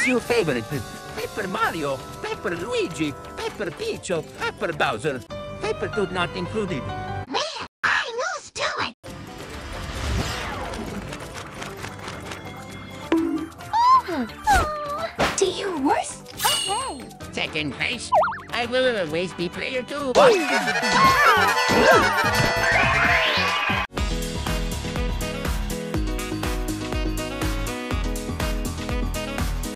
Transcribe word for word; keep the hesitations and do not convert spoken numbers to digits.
your favorite? Paper Mario, Paper Luigi, Paper Peach, or Paper Bowser? Paper Toad not included. Man, I lose to it. Oh, oh. Do your worst. Okay. Second place, I will always be player two.